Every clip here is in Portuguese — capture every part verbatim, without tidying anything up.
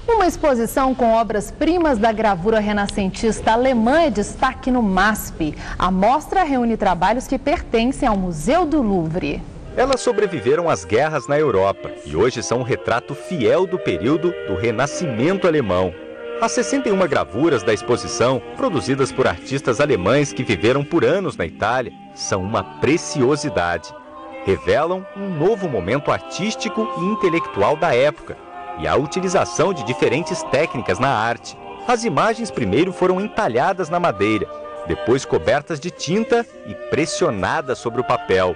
Uma exposição com obras-primas da gravura renascentista alemã é destaque no MASP. A mostra reúne trabalhos que pertencem ao Museu do Louvre. Elas sobreviveram às guerras na Europa e hoje são um retrato fiel do período do Renascimento alemão. As sessenta e uma gravuras da exposição, produzidas por artistas alemães que viveram por anos na Itália, são uma preciosidade. Revelam um novo momento artístico e intelectual da época e a utilização de diferentes técnicas na arte. As imagens primeiro foram entalhadas na madeira, depois cobertas de tinta e pressionadas sobre o papel.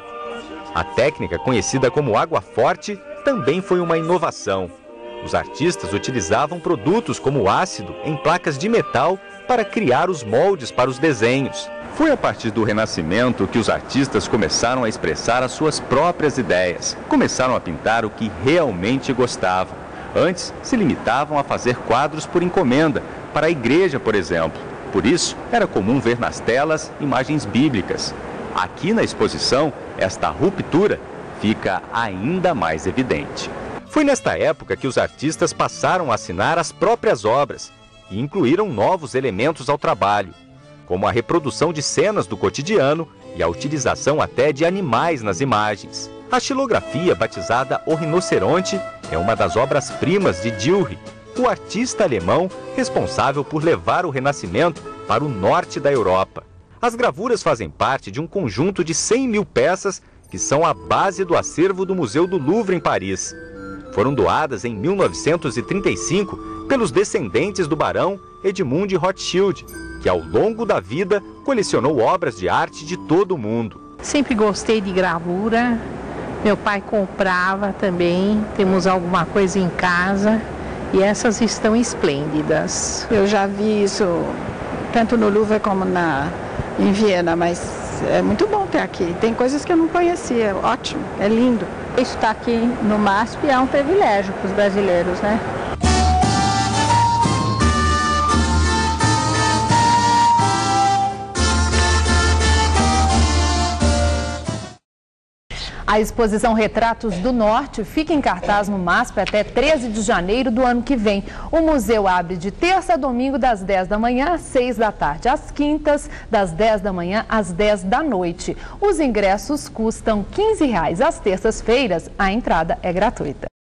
A técnica, conhecida como água forte, também foi uma inovação. Os artistas utilizavam produtos como ácido em placas de metal para criar os moldes para os desenhos. Foi a partir do Renascimento que os artistas começaram a expressar as suas próprias ideias. Começaram a pintar o que realmente gostavam. Antes, se limitavam a fazer quadros por encomenda, para a igreja, por exemplo. Por isso, era comum ver nas telas imagens bíblicas. Aqui na exposição, esta ruptura fica ainda mais evidente. Foi nesta época que os artistas passaram a assinar as próprias obras e incluíram novos elementos ao trabalho, como a reprodução de cenas do cotidiano e a utilização até de animais nas imagens. A xilografia, batizada O Rinoceronte, é uma das obras-primas de Dürer, o artista alemão responsável por levar o Renascimento para o norte da Europa. As gravuras fazem parte de um conjunto de cem mil peças que são a base do acervo do Museu do Louvre em Paris. Foram doadas em mil novecentos e trinta e cinco pelos descendentes do barão Edmund Rothschild, que ao longo da vida colecionou obras de arte de todo o mundo. Sempre gostei de gravura, meu pai comprava também, temos alguma coisa em casa e essas estão esplêndidas. Eu já vi isso tanto no Louvre como na, em Viena, mas é muito bom ter aqui. Tem coisas que eu não conhecia, ótimo, é lindo. Estar aqui no MASP é um privilégio para os brasileiros, né? A exposição Retratos do Norte fica em cartaz no MASP até treze de janeiro do ano que vem. O museu abre de terça a domingo das dez da manhã às seis da tarde, às quintas das dez da manhã às dez da noite. Os ingressos custam quinze reais. Às terças-feiras, a entrada é gratuita.